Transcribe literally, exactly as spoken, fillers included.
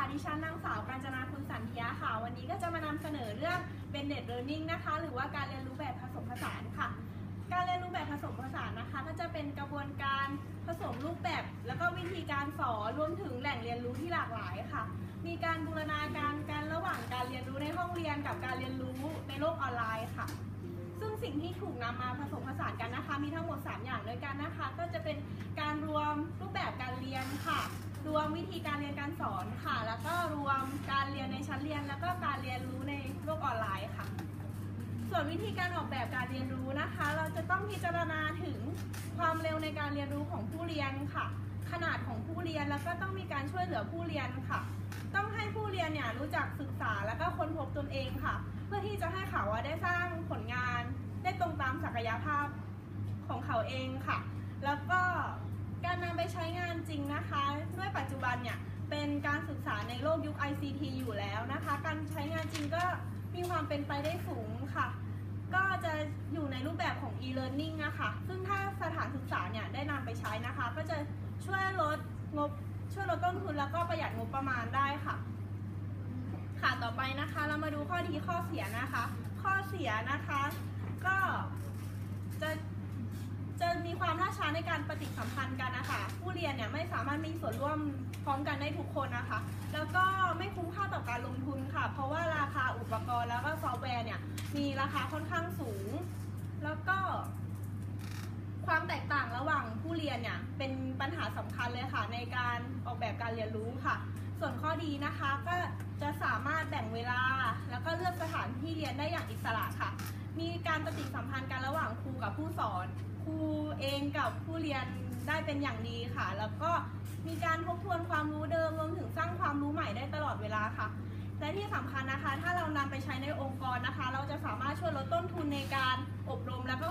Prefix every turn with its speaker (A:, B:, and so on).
A: ดิฉันนางสาวกาญจนาคุณสันธิยะค่ะวันนี้ก็จะมานำเสนอเรื่อง Blended Learning นะคะหรือว่าการเรียนรู้แบบผสมผสานค่ะการเรียนรู้แบบผสมผสานนะคะก็จะเป็นกระบวนการผสมรูปแบบแล้วก็วิธีการสอนรวมถึงแหล่งเรียนรู้ที่หลากหลายค่ะมีการบูรณาการกันระหว่างการเรียนรู้ในห้องเรียนกับการเรียนรู้ในโลกออนไลน์ค่ะซึ่งสิ่งที่ถูกนำมาผสมผสานกันนะคะมีทั้งหมดสามอย่างด้วยกันนะคะก็จะเป็นการรวมรูปแบบการเรียนค่ะรวมวิธีการเรียนการสอนค่ะแล้วก็รวมการเรียนในชั้นเรียนแล้วก็การเรียนรู้ในโลกออนไลน์ค่ะส่วนวิธีการออกแบบการเรียนรู้นะคะเราจะต้องพิจารณาถึงความเร็วในการเรียนรู้ของผู้เรียนค่ะขนาดของผู้เรียนแล้วก็ต้องมีการช่วยเหลือผู้เรียนค่ะต้องให้ผู้เรียนเนี่ยรู้จักศึกษาแล้วก็ค้นพบตนเองค่ะเพื่อที่จะให้เขาได้สร้างผลงานได้ตรงตามศักยภาพของเขาเองค่ะแล้วก็การนำไปใช้งานจริงนะคะด้วยปัจจุบันเนี่ยเป็นการศึกษาในโลกยุค ไอ ซี ที อยู่แล้วนะคะการใช้งานจริงก็มีความเป็นไปได้สูงค่ะก็จะอยู่ในรูปแบบของ e-learning นะคะซึ่งถ้าสถานศึกษาเนี่ยได้นำไปใช้นะคะก็จะช่วยลดงบช่วยลดต้นทุนแล้วก็ประหยัดงบประมาณได้ค่ะค่ะต่อไปนะคะเรามาดูข้อดีข้อเสียนะคะข้อเสียนะคะก็จะจะมีความล่าช้าในการปฏิสัมพันธ์กันนะคะผู้เรียนเนี่ยไม่สามารถมีส่วนร่วมพร้อมกันได้ทุกคนนะคะแล้วก็ไม่คุ้มค่าต่อการลงทุนค่ะเพราะว่าราคาอุปกรณ์แล้วก็ซอฟต์แวร์เนี่ยมีราคาค่อนข้างสูงแล้วก็ความแตกต่างระหว่างผู้เรียนเนี่ยเป็นปัญหาสำคัญเลยค่ะในการออกแบบการเรียนรู้ค่ะส่วนข้อดีนะคะก็จะสามารถแบ่งเวลาแล้วก็เลือกสถานที่เรียนได้อย่างอิสระค่ะมีการปฏิสัมพันธ์กันระหว่างครูกับผู้สอนครูเองกับผู้เรียนได้เป็นอย่างดีค่ะแล้วก็มีการทบทวนความรู้เดิมรวมถึงสร้างความรู้ใหม่ได้ตลอดเวลาค่ะและที่สำคัญนะคะถ้าเรานำไปใช้ในองค์กรนะคะเราจะสามารถช่วยลดต้นทุนในการอบรมและ